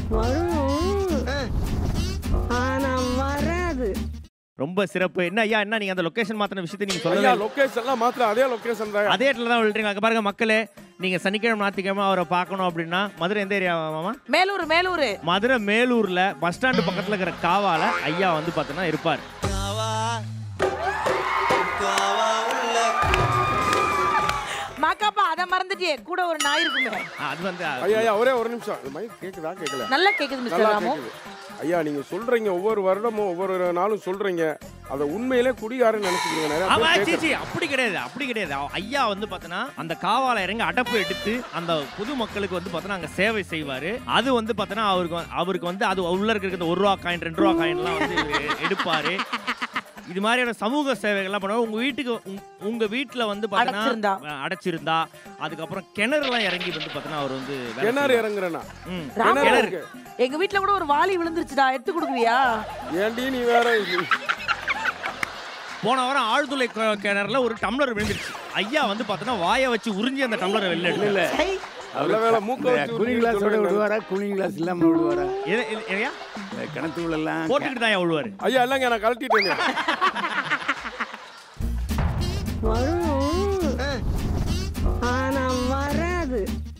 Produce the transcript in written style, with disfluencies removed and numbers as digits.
வரும் ஆனா வராது. ரொம்ப சிறப்பு. என்ன ஐயா, என்ன நீங்க அந்த லொகேஷன் மாத்தின விஷயத்தை நீங்க சொல்லல? லொகேஷன்லாம் மாத்திர அதே லொகேஷன் தான். அதே இடத்துல தான் விழுறீங்க. அங்க பாருங்க மக்களே, நீங்க சனிக்கிழமை ஞாயிற்றுக்கிழமை அவரை பார்க்கணும் அப்படின்னா மதுரை எந்த ஏரியா மாமா? மேலூர். மதுரை மேலூர்ல பஸ் ஸ்டாண்டு பக்கத்துல இருக்கிற காவால ஐயா வந்து பாத்தீங்கன்னா இருப்பார். மாக்காப்பா அத மறந்துட்டே கூட ஒரு நாய் இருக்குமே. அது வந்து ஐயா ஒரே ஒரு நிமிஷம். மைக் கேக்குதா? கேக்கல. நல்லா கேக்குது மிஸ்டர் ராமு. ஐயா நீங்க சொல்றீங்க ஒவ்வொரு வருடமும் ஒவ்வொரு நாளும் சொல்றீங்க. அத உண்மையிலே குடிகாரன்னு நினைச்சுக்கீங்க நிறைய. அப்படி கிடையாது. ஐயா வந்து பாத்தீங்கன்னா அந்த காவால இறங்கி அடப்பு எடுத்து அந்த பொது மக்களுக்கு வந்து பாத்தீங்கன்னா அங்க சேவை செய்வாரு. அது வந்து பாத்தீங்கன்னா அவருக்கு வந்து அது உள்ள இருக்கிற 1 ரூபா காயின் 2 ரூபா காயின்லாம் வந்து எடுப்பாரு. இது மாதிரியான சமூக சேவைகள்லாம் பண்ணுவாங்க. உங்க வீட்டுல வந்து பாத்தீங்கன்னா அடைச்சிருந்தா அதுக்கப்புறம் கிணறுலாம் இறங்கி வந்து பாத்தீங்கன்னா அவர் வந்து கிணறு இறங்குறேன்னா எங்க வீட்டுல கூட ஒரு வாளி விழுந்துருச்சுடா, எடுத்து கொடுக்குறியா? ஏன்டி நீ வேற. போன வாரம் ஆழ்துளை கிணறுல ஒரு டம்ளர் விழுந்துருச்சு. ஐயா வந்து பாத்தீங்கன்னா வாயை வச்சு உறிஞ்சி அந்த டம்ளரை வெளில எடுக்கல. அவ்வளவு மூக்க வச்சு கூலிங் கிளாஸ் விடுவாரா? கூலிங் கிளாஸ் இல்லாம விடுவாரா? ஏயா கிணத்துக்குள்ள எல்லாம் போட்டுக்கிட்டு தான் விழுவாரு. ஐயா இல்லங்க நான் கழட்டிட்டேங்க.